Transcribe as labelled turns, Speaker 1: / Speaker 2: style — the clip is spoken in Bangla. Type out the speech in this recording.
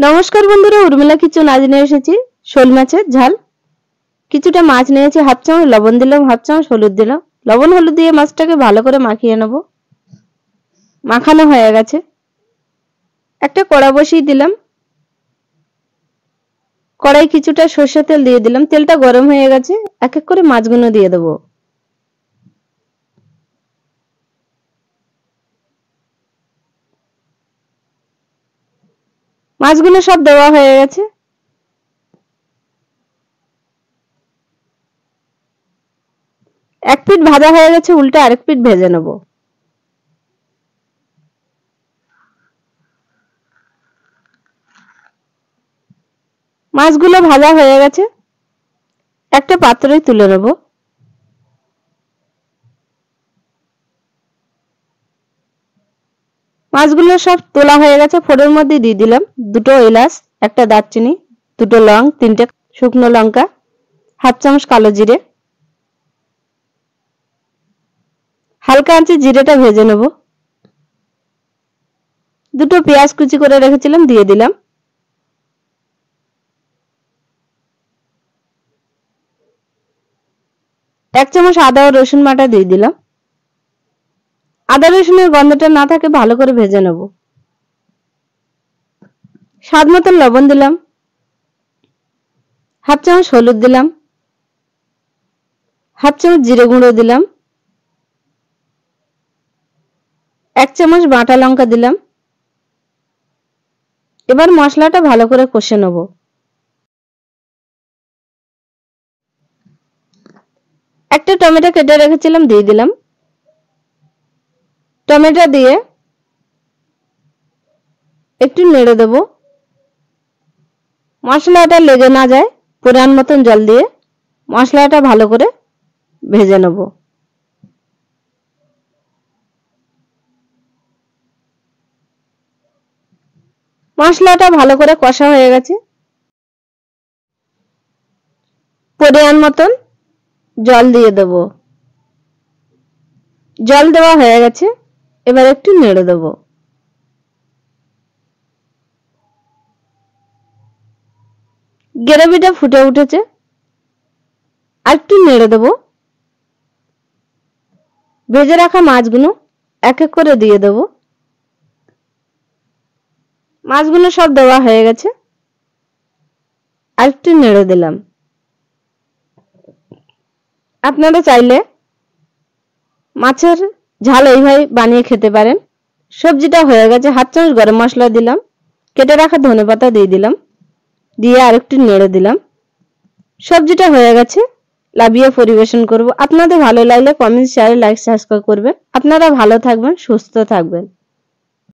Speaker 1: নমস্কার বন্ধুরা, উর্মিলা কিচেন আজ নিয়ে এসেছি শোল মাছের ঝাল। কিছুটা মাছ নিয়েছি, হাফ চামচ লবণ দিলাম, হাফ চামচ হলুদ দিলাম। লবণ হলুদ দিয়ে মাছটাকে ভালো করে মাখিয়ে নেব। মাখানো হয়ে গেছে, একটা কড়া বসিয়ে দিলাম। কড়াই কিছুটা সরষের তেল দিয়ে দিলাম। তেলটা গরম হয়ে গেছে, এক এক করে মাছগুলো দিয়ে দেবো। মাছগুলো সব দেওয়া হয়ে গেছে। এক পিঠ ভাজা হয়ে গেছে, উল্টে আরেক পিঠ ভেজে নেব। মাছগুলো ভাজা হয়ে গেছে, একটা পাত্রে তুলে নেব। মাছগুলো সব তোলা হয়ে গেছে। ফোড়ের মধ্যে দিয়ে দিলাম দুটো এলাচ, একটা দারচিনি, দুটো লং, তিনটে শুকনো লঙ্কা, হাফ চামচ কালো জিরে। হালকা আঁচে জিরেটা ভেজে নেব। দুটো পেঁয়াজ কুচি করে রেখেছিলাম, দিয়ে দিলাম। এক চামচ আদা ও রসুন বাটা দিয়ে দিলাম। আদা রসুনের গন্ধটা না থাকে ভালো করে ভেজে নেব। স্বাদ মতন লবণ দিলাম, হাফ চামচ হলুদ দিলাম, হাফ চামচ জিরে গুঁড়ো দিলাম, এক চামচ বাটা লঙ্কা দিলাম। এবার মশলাটা ভালো করে কষে নেব। একটা টমেটো কেটে রেখেছিলাম, দিয়ে দিলাম। টমেটো দিয়ে একটু নেড়ে দেব। মশলাটা লেগে না যায় পরিমাণ মতন জল দিয়ে মশলাটা ভালো করে ভেজে নেব। মশলাটা ভালো করে কষা হয়ে গেছে, পরিমাণ মতন জল দিয়ে দেব। জল দেওয়া হয়ে গেছে, এবার একটু নেড়ে দেব। গ্রেভিটা ফুটে উঠেছে, আর একটু নেড়ে দেব। ভেজে রাখা মাছগুলো এক এক করে দিয়ে দেব। মাছগুলো সব দেওয়া হয়ে গেছে, আর একটু নেড়ে দিলাম। আপনারা চাইলে মাছের ঝাল এইভাবে বানিয়ে খেতে পারেন। সবজিটা হয়ে গেছে, হাফ চামচ গরম মশলা দিলাম, কেটে রাখা ধনেপাতা দিয়ে দিলাম, দিয়ে আরেকটু নেড়ে দিলাম। সবজিটা হয়ে গেছে, নামিয়ে পরিবেশন করব। আপনাদের ভালো লাগলে কমেন্ট, শেয়ার, লাইক, সাবস্ক্রাইব করবেন। আপনারা ভালো থাকবেন, সুস্থ থাকবেন।